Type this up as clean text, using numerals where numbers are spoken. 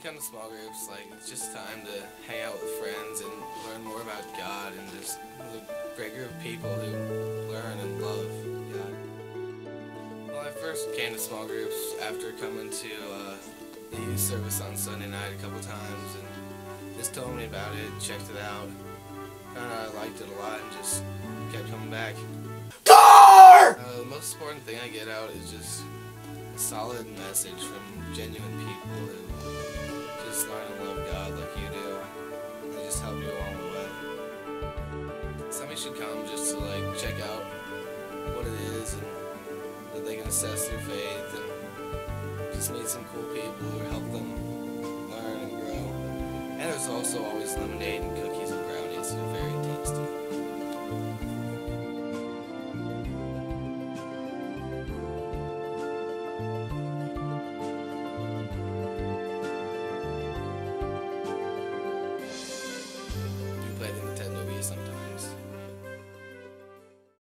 come to small groups, like, it's just time to hang out with friends and learn more about God and just a great group of people who learn and love God. Well, I first came to small groups after coming to the youth service on Sunday night a couple times, and just told me about it, checked it out, found out I liked it a lot, and just kept coming back. The most important thing I get out is just a solid message from genuine people who just learn to love God like you do. They just help you along the way. Somebody should come just to check out what it is and that they can assess their faith and just meet some cool people who help them learn and grow. And there's also always lemonade and cookies and brownies. They're very tasty.